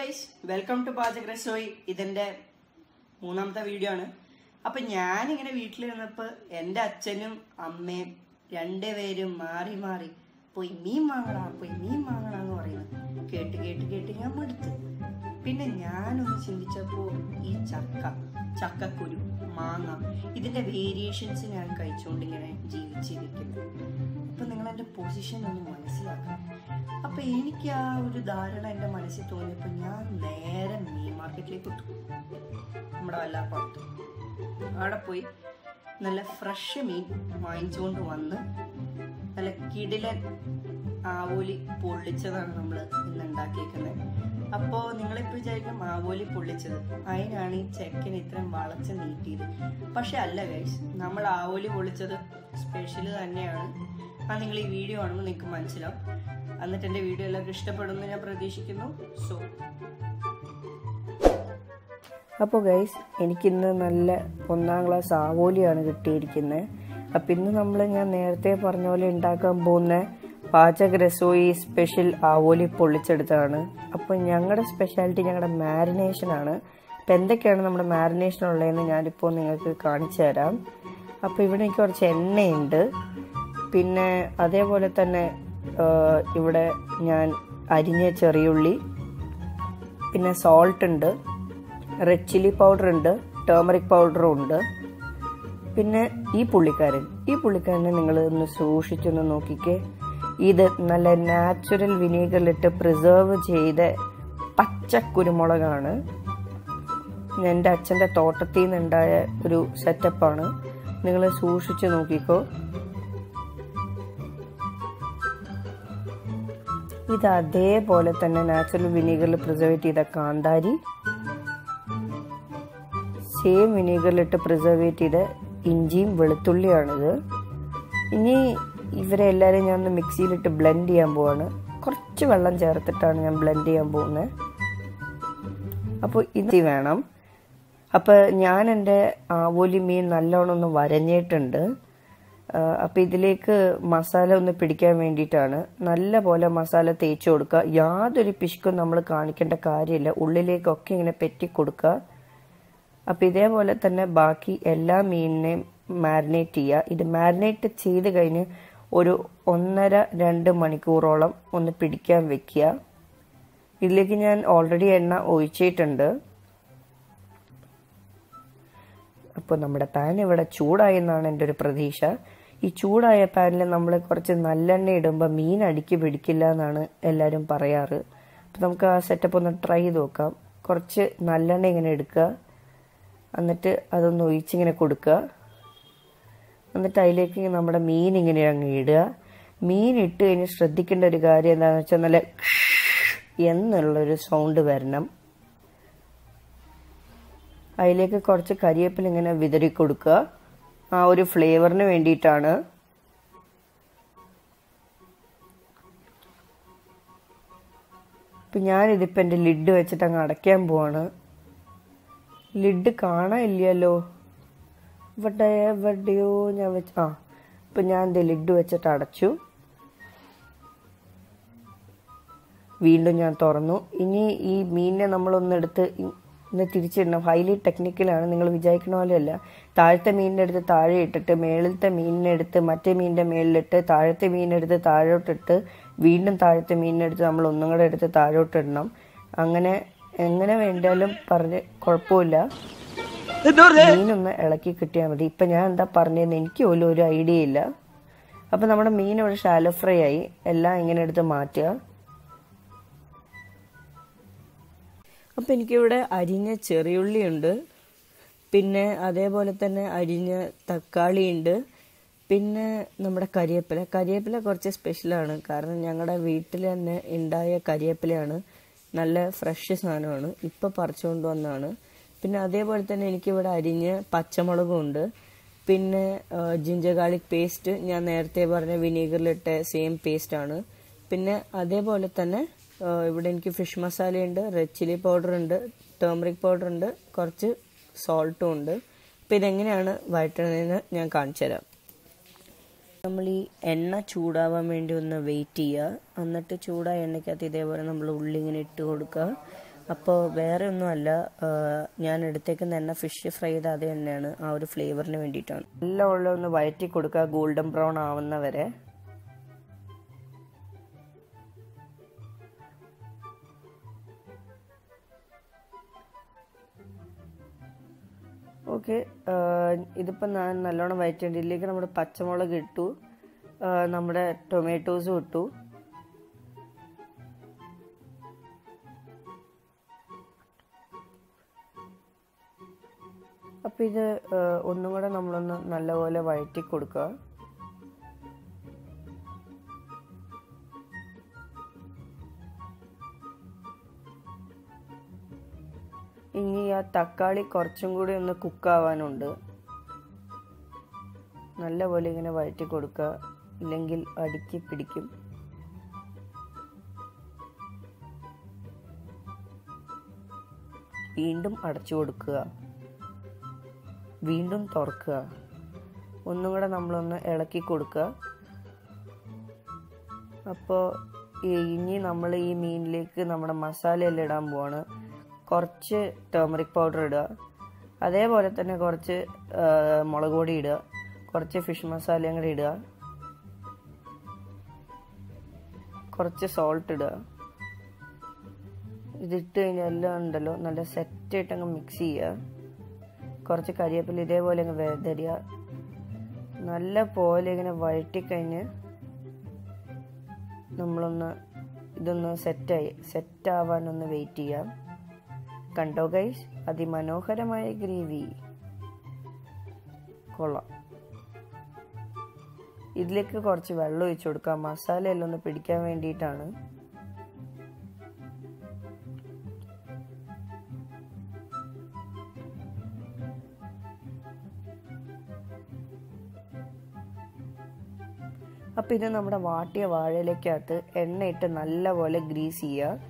Guys, welcome to പാചക രസോയി. ഇതെന്റെ മൂന്നാമത്തെ വീഡിയോ ആണ്. അപ്പൊ ഞാനിങ്ങനെ വീട്ടിലിരുന്നപ്പോ എന്റെ അച്ഛനും അമ്മയും രണ്ടുപേരും മാറി മാറി പോയി മീൻ വാങ്ങടാന്ന് പറയുന്നത് കേട്ട് ഞാൻ മടുത്തു. പിന്നെ ഞാനൊന്ന് ചിന്തിച്ചപ്പോ ഈ ചക്കക്കുരു, മാങ്ങ, ഇതിന്റെ വേരിയേഷൻസ് ഞാൻ കഴിച്ചുകൊണ്ട് ഇങ്ങനെ ജീവിച്ചിരിക്കുന്നു. അപ്പൊ നിങ്ങൾ എന്റെ പൊസിഷൻ ഒന്ന് മനസ്സിലാക്കണം. അപ്പൊ എനിക്ക് ആ ഒരു ധാരണ എന്റെ മനസ്സിൽ തോന്നിയപ്പോ ഞാൻ നേരെ മീൻ മാർക്കറ്റിലേക്ക് വിട്ടു. നമ്മുടെ വല്ലാപ്പുറത്ത് അവിടെ പോയി നല്ല ഫ്രഷ് മീൻ വാങ്ങിച്ചുകൊണ്ട് വന്ന് നല്ല കിടിലൻ ആവോലി പൊള്ളിച്ചതാണ് നമ്മൾ ഇന്ന് ഉണ്ടാക്കിയേക്കുന്നത്. അപ്പോൾ നിങ്ങളിപ്പോൾ വിചാരിക്കും ആവോലി പൊള്ളിച്ചത് അതിനാണ് ഈ ചെക്കൻ ഇത്രയും വളച്ച് നീട്ടിയത്. പക്ഷെ അല്ല ഗൈസ്, നമ്മൾ ആവോലി പൊള്ളിച്ചത് സ്പെഷ്യൽ തന്നെയാണ്. അത് നിങ്ങൾ ഈ വീഡിയോ കാണുമ്പോൾ നിങ്ങൾക്ക് മനസ്സിലാവും. എന്നിട്ട് എൻ്റെ വീഡിയോ എല്ലാവർക്കും ഇഷ്ടപ്പെടുമെന്ന് ഞാൻ പ്രതീക്ഷിക്കുന്നു. അപ്പോൾ ഗൈസ്, എനിക്കിന്ന് നല്ല 1ാം ക്ലാസ് ആവോലിയാണ് കിട്ടിയിരിക്കുന്നത്. അപ്പം ഇന്ന് ഞാൻ നേരത്തെ പറഞ്ഞ പോലെ ഉണ്ടാക്കാൻ പോകുന്ന പാചക രസോയി സ്പെഷ്യൽ ആവോലി പൊള്ളിച്ചെടുത്താണ്. അപ്പോൾ ഞങ്ങളുടെ സ്പെഷ്യാലിറ്റി ഞങ്ങളുടെ മാരിനേഷനാണ്. അപ്പം എന്തൊക്കെയാണ് നമ്മുടെ മാരിനേഷൻ ഉള്ളതെന്ന് ഞാനിപ്പോൾ നിങ്ങൾക്ക് കാണിച്ചു തരാം. അപ്പോൾ ഇവിടെ എനിക്ക് കുറച്ച് എണ്ണയുണ്ട്. പിന്നെ അതേപോലെ തന്നെ ഇവിടെ ഞാൻ അരിഞ്ഞ ചെറിയുള്ളി, പിന്നെ സോൾട്ട് ഉണ്ട്, റെഡ് ചില്ലി പൗഡർ ഉണ്ട്, ടേമറിക് പൗഡറും ഉണ്ട്. പിന്നെ ഈ പുള്ളിക്കാരനെ നിങ്ങൾ ഒന്ന് സൂക്ഷിച്ചൊന്ന് നോക്കിക്കേ. ഇത് നല്ല നാച്ചുറൽ വിനീഗറിലിട്ട് പ്രിസർവ് ചെയ്ത പച്ച കുരുമുളകാണ്. എൻ്റെ അച്ഛൻ്റെ തോട്ടത്തിൽ നിന്നുണ്ടായ ഒരു സെറ്റപ്പാണ്. നിങ്ങൾ സൂക്ഷിച്ച് നോക്കിക്കോ. ഇത് അതേപോലെ തന്നെ നാച്ചുറൽ വിനീഗറിൽ പ്രിസർവ് ചെയ്ത കാന്താരി, സെയിം വിനീഗറിലിട്ട് പ്രിസർവ് ചെയ്ത ഇഞ്ചിയും വെളുത്തുള്ളിയാണിത്. ഇനി ഇവരെ എല്ലാവരെയും ഞാൻ ഒന്ന് മിക്സിയിലിട്ട് ബ്ലെൻഡ് ചെയ്യാൻ പോവാണ്. കുറച്ച് വെള്ളം ചേർത്തിട്ടാണ് ഞാൻ ബ്ലെൻഡ് ചെയ്യാൻ പോകുന്നത്. അപ്പോൾ ഇത് വേണം. അപ്പോൾ ഞാൻ എൻ്റെ ആവോലി മീൻ നല്ലോണം ഒന്ന് വരഞ്ഞിട്ടുണ്ട്. അപ്പോൾ ഇതിലേക്ക് മസാല ഒന്ന് പിടിക്കാൻ വേണ്ടിയിട്ടാണ് നല്ല പോലെ മസാല തേച്ച് കൊടുക്കുക. യാതൊരു പിശുക്കും നമ്മൾ കാണിക്കേണ്ട കാര്യമില്ല. ഉള്ളിലേക്കൊക്കെ ഇങ്ങനെ പെറ്റി കൊടുക്കുക. അപ്പം ഇതേപോലെ തന്നെ ബാക്കി എല്ലാ മീനിനെയും മാരിനേറ്റ് ചെയ്യുക. ഇത് മാരിനേറ്റ് ചെയ്ത് കഴിഞ്ഞ് ഒരു 1.5-2 മണിക്കൂറോളം ഒന്ന് പിടിക്കാൻ വെക്കുക. ഇതിലേക്ക് ഞാൻ ഓൾറെഡി എണ്ണ ഒഴിച്ചിട്ടുണ്ട്. അപ്പോൾ നമ്മുടെ പാൻ ഇവിടെ ചൂടായി എന്നാണ് എൻ്റെ ഒരു പ്രതീക്ഷ. ഈ ചൂടായ പാനിൽ നമ്മൾ കുറച്ച് നല്ലെണ്ണ ഇടുമ്പോൾ മീൻ അടിക്ക് പിടിക്കില്ല എന്നാണ് എല്ലാവരും പറയാറ്. അപ്പം നമുക്ക് ആ സെറ്റപ്പ് ഒന്ന് ട്രൈ ചെയ്ത് നോക്കാം. കുറച്ച് നല്ലെണ്ണ ഇങ്ങനെ എടുക്കുക, എന്നിട്ട് അതൊന്ന് ഒഴിച്ചിങ്ങനെ കൊടുക്കുക. എന്നിട്ട് അതിലേക്ക് നമ്മുടെ മീൻ ഇങ്ങനെ അങ്ങ് ഇടുക. മീൻ ഇട്ട് കഴിഞ്ഞ് ശ്രദ്ധിക്കേണ്ട ഒരു കാര്യം എന്താണെന്ന് വെച്ചാൽ നല്ല എന്നുള്ളൊരു സൗണ്ട് വരണം. അതിലേക്ക് കുറച്ച് കരിവേപ്പില ഇങ്ങനെ വിതറി കൊടുക്കുക. ആ ഒരു ഫ്ലേവറിന് വേണ്ടിയിട്ടാണ്. ഇപ്പം ഞാനിതിപ്പോൾ എൻ്റെ ലിഡ് വെച്ചിട്ട് അങ്ങ് അടയ്ക്കാൻ പോവാണ്. ലിഡ് കാണാനില്ലല്ലോ, എവിടെയോ ഞാൻ ഇപ്പം ഞാൻ എൻ്റെ ലിഡ് വെച്ചിട്ട് അടച്ചു. വീണ്ടും ഞാൻ തുറന്നു. ഇനി ഈ മീനിനെ നമ്മളൊന്നെടുത്ത് ഇന്ന് തിരിച്ചിടണം. ഹൈലി ടെക്നിക്കലാണ്. നിങ്ങൾ വിചാരിക്കണ പോലെയല്ല. താഴത്തെ മീനിൻ്റെ അടുത്ത് താഴെ ഇട്ടിട്ട് മേളിലത്തെ മീനിനെ എടുത്ത് മറ്റേ മീനിൻ്റെ മേളിലിട്ട് താഴത്തെ മീനെടുത്ത് താഴോട്ടിട്ട് വീണ്ടും താഴത്തെ മീനിനെടുത്ത് നമ്മൾ ഒന്നും കൂടെ എടുത്ത് താഴോട്ടിടണം. അങ്ങനെ എങ്ങനെ വേണ്ടാലും പറഞ്ഞ് കുഴപ്പമില്ല. മീനൊന്ന് ഇളക്കി കിട്ടിയാൽ മതി. ഇപ്പം ഞാൻ എന്താ പറഞ്ഞതെന്ന് എനിക്ക് പോലും ഒരു ഐഡിയ ഇല്ല. അപ്പം നമ്മുടെ മീൻ ഇവിടെ ഷാലോ ഫ്രൈ ആയി. എല്ലാം ഇങ്ങനെ എടുത്ത് മാറ്റുക. അപ്പം എനിക്കിവിടെ അരിഞ്ഞ ചെറിയുള്ളിയുണ്ട്, പിന്നെ അതേപോലെ തന്നെ അരിഞ്ഞ തക്കാളിയുണ്ട്, പിന്നെ നമ്മുടെ കരിവേപ്പില കുറച്ച് സ്പെഷ്യലാണ്. കാരണം ഞങ്ങളുടെ വീട്ടിൽ തന്നെ ഉണ്ടായ കരിവേപ്പിലയാണ്. നല്ല ഫ്രഷ് സാധനമാണ്, ഇപ്പം പറിച്ചുകൊണ്ട് വന്നതാണ്. പിന്നെ അതേപോലെ തന്നെ എനിക്കിവിടെ അരിഞ്ഞ് പച്ചമുളകും ഉണ്ട്. പിന്നെ ജിഞ്ചർ ഗാർലിക് പേസ്റ്റ് ഞാൻ നേരത്തെ പറഞ്ഞ വിനീഗറിലിട്ട സെയിം പേസ്റ്റാണ്. പിന്നെ അതേപോലെ തന്നെ ഇവിടെ എനിക്ക് ഫിഷ് മസാലയുണ്ട്, റെഡ് ചില്ലി പൗഡർ ഉണ്ട്, ടേമറിക് പൗഡർ ഉണ്ട്, കുറച്ച് സോൾട്ടും ഉണ്ട്. അപ്പം ഇതെങ്ങനെയാണ് വഴറ്റുന്നതെന്ന് ഞാൻ കാണിച്ചു തരാം. നമ്മൾ ഈ എണ്ണ ചൂടാവാൻ വേണ്ടി ഒന്ന് വെയിറ്റ് ചെയ്യുക. എന്നിട്ട് ചൂടായ എണ്ണയ്ക്കകത്ത് ഇതേപോലെ നമ്മൾ ഉള്ളി ഇങ്ങനെ ഇട്ട് കൊടുക്കുക. അപ്പോൾ വേറെ ഒന്നുമല്ല, ഞാൻ എടുത്തേക്കുന്ന എണ്ണ ഫിഷ് ഫ്രൈ ചെയ്ത അത് തന്നെയാണ്, ആ ഒരു ഫ്ലേവറിന് വേണ്ടിയിട്ടാണ്. എല്ലാം ഉള്ള ഒന്ന് വഴറ്റി കൊടുക്കുക ഗോൾഡൻ ബ്രൗൺ ആവുന്ന വരെ. ഓക്കെ, ഇതിപ്പോൾ ഞാൻ നല്ലോണം വഴറ്റേണ്ടി. ഇതിലേക്ക് നമ്മുടെ പച്ചമുളക് ഇട്ടു, നമ്മുടെ ടൊമാറ്റോസും ഇട്ടു. അപ്പം ഇത് ഒന്നും കൂടെ നമ്മളൊന്ന് നല്ലപോലെ വഴറ്റി കൊടുക്കുക. ഇനി ആ തക്കാളി കുറച്ചും കൂടി ഒന്ന് കുക്കാവാനുണ്ട്. നല്ലപോലെ ഇങ്ങനെ വഴറ്റി കൊടുക്കുക, ഇല്ലെങ്കിൽ അടുക്കി പിടിക്കും. വീണ്ടും അടച്ചു കൊടുക്കുക, വീണ്ടും തുറക്കുക, ഒന്നും കൂടെ നമ്മളൊന്ന് ഇളക്കി കൊടുക്കുക. അപ്പോൾ ഇനി നമ്മൾ ഈ മീനിലേക്ക് നമ്മുടെ മസാലയെല്ലാം ഇടാൻ പോവാണ്. കുറച്ച് ടേമറിക് പൗഡർ ഇടുക, അതേപോലെ തന്നെ കുറച്ച് മുളക് പൊടി ഇടുക, കുറച്ച് ഫിഷ് മസാലയും കൂടി ഇടുക, കുറച്ച് സോൾട്ട് ഇടുക. ഇതിട്ട് കഴിഞ്ഞാൽ എല്ലാം ഉണ്ടല്ലോ നല്ല സെറ്റായിട്ട് അങ്ങ് മിക്സ് ചെയ്യുക. കുറച്ച് കരിവേപ്പില ഇതേപോലെ അങ്ങ് വേദരിക. നല്ല പോലെ ഇങ്ങനെ വഴറ്റിക്കഴിഞ്ഞ് നമ്മളൊന്ന് ഇതൊന്ന് സെറ്റാവാനൊന്ന് വെയിറ്റ് ചെയ്യാം. കണ്ടോ ഗൈസ്, അതിമനോഹരമായ ഗ്രേവി കൊള്ളാം. ഇതിലേക്ക് കുറച്ച് വെള്ളം ഒഴിച്ചു കൊടുക്കാം, മസാലയെല്ലാം ഒന്ന് പിടിക്കാൻ വേണ്ടിയിട്ടാണ്. അപ്പം ഇത് നമ്മുടെ വാട്ടിയ വാഴയിലേക്കകത്ത് എണ്ണയിട്ട് നല്ലപോലെ ഗ്രീസ് ചെയ്യുക.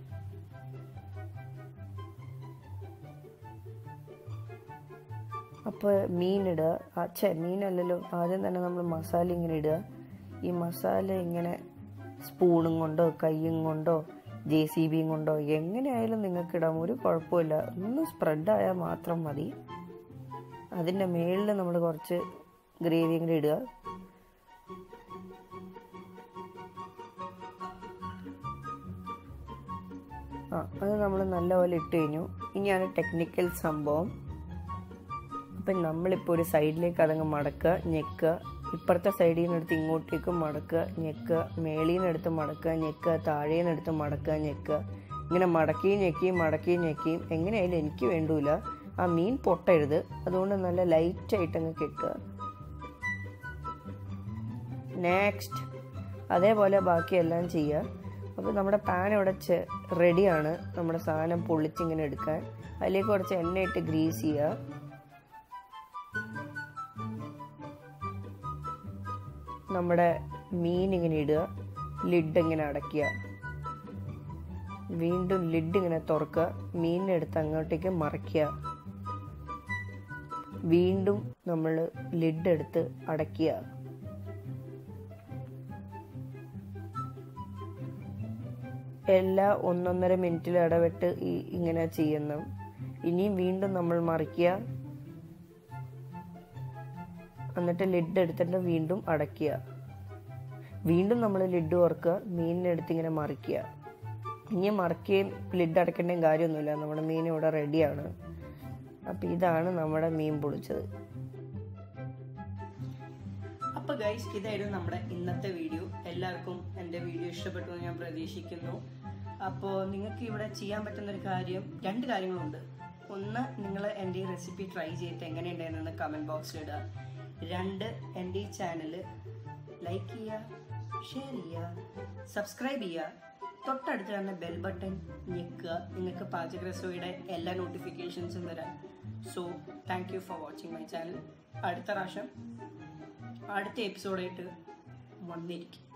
അപ്പോൾ മീനിടുക. മീനല്ലല്ലോ, ആദ്യം തന്നെ നമ്മൾ മസാല ഇങ്ങനെ ഇടുക. ഈ മസാല ഇങ്ങനെ സ്പൂണും കൊണ്ടോ കൈയും കൊണ്ടോ JCB കൊണ്ടോ എങ്ങനെയായാലും നിങ്ങൾക്ക് ഇടാം, ഒരു കുഴപ്പമില്ല. ഒന്ന് സ്പ്രെഡായാൽ മാത്രം മതി. അതിൻ്റെ മേളിൽ നമ്മൾ കുറച്ച് ഗ്രേവിയും കൂടി ഇടുക. അത് നമ്മൾ നല്ലപോലെ ഇട്ട് കഴിഞ്ഞു. ഇനിയാണ് ടെക്നിക്കൽ സംഭവം. അപ്പം നമ്മളിപ്പോൾ ഒരു സൈഡിലേക്ക് അതങ്ങ് മടക്കുക, ഞെക്കുക. ഇപ്പുറത്തെ സൈഡിൽ നിന്ന് എടുത്ത് ഇങ്ങോട്ടേക്കും മടക്കുക, ഞെക്കുക. മേളിൽ നിന്ന് എടുത്ത് മടക്കുക, ഞെക്കുക. താഴെ നിന്ന് എടുത്ത് മടക്കുക, ഞെക്കുക. ഇങ്ങനെ മടക്കിയും ഞെക്കിയും എങ്ങനെയായാലും എനിക്ക് വേണ്ടൂല. ആ മീൻ പൊട്ടരുത്, അതുകൊണ്ട് നല്ല ലൈറ്റായിട്ടങ്ങ് കെട്ടുക. നെക്സ്റ്റ് അതേപോലെ ബാക്കിയെല്ലാം ചെയ്യുക. അപ്പോൾ നമ്മുടെ പാൻ ഇവിടെ റെഡിയാണ്. നമ്മുടെ സാധനം പൊള്ളിച്ചിങ്ങനെ എടുക്കാൻ. അതിലേക്ക് കുറച്ച് എണ്ണയിട്ട് ഗ്രീസ് ചെയ്യുക. നമ്മുടെ മീൻ ഇങ്ങനെ ഇടുക, ലിഡ് ഇങ്ങനെ അടയ്ക്കുക, വീണ്ടും ലിഡ് ഇങ്ങനെ തുറക്കുക, മീനിനെടുത്ത് അങ്ങോട്ടേക്ക് മറയ്ക്കുക, വീണ്ടും നമ്മൾ ലിഡ് എടുത്ത് അടയ്ക്കുക. എല്ലാ 1-1.5 മിനിറ്റിൽ ഇടവിട്ട് ഇങ്ങനെ ചെയ്യുന്നു. ഇനിയും വീണ്ടും നമ്മൾ മറിക്കുക, എന്നിട്ട് ലിഡ് എടുത്തിട്ട് വീണ്ടും അടയ്ക്കുക, വീണ്ടും നമ്മൾ ലിഡ് തുറക്കുക, മീനിനെടുത്ത് ഇങ്ങനെ മറിക്കുക. ഇനി മറിക്കുകയും ലിഡ് അടയ്ക്കേണ്ടയും കാര്യമൊന്നുമില്ല, നമ്മുടെ മീൻ ഇവിടെ റെഡിയാണ്. അപ്പം ഇതാണ് നമ്മുടെ മീൻ പൊളിച്ചത്. അപ്പോൾ ഗൈസ്, ഇതായിരുന്നു നമ്മുടെ ഇന്നത്തെ വീഡിയോ. എല്ലാവർക്കും എൻ്റെ വീഡിയോ ഇഷ്ടപ്പെട്ടു എന്ന് ഞാൻ പ്രതീക്ഷിക്കുന്നു. അപ്പോൾ നിങ്ങൾക്ക് ഇവിടെ ചെയ്യാൻ പറ്റുന്നൊരു കാര്യം, 2 കാര്യങ്ങളുണ്ട്. ഒന്ന്, നിങ്ങൾ എൻ്റെ ഈ റെസിപ്പി ട്രൈ ചെയ്തിട്ട് എങ്ങനെയുണ്ടായിരുന്നെന്ന് കമൻറ്റ് ബോക്സിൽ ഇടുക. 2, എൻ്റെ ഈ ചാനൽ ലൈക്ക് ചെയ്യുക, ഷെയർ ചെയ്യുക, സബ്സ്ക്രൈബ് ചെയ്യുക. തൊട്ടടുത്ത് തന്നെ ബെൽ ബട്ടൺ ഞെക്കുക, നിങ്ങൾക്ക് പാചക രസോയുടെ എല്ലാ നോട്ടിഫിക്കേഷൻസും വരാം. So thank you for watching my channel. അടുത്ത പ്രാവശ്യം അടുത്ത എപ്പിസോഡായിട്ട് വന്നിരിക്കും.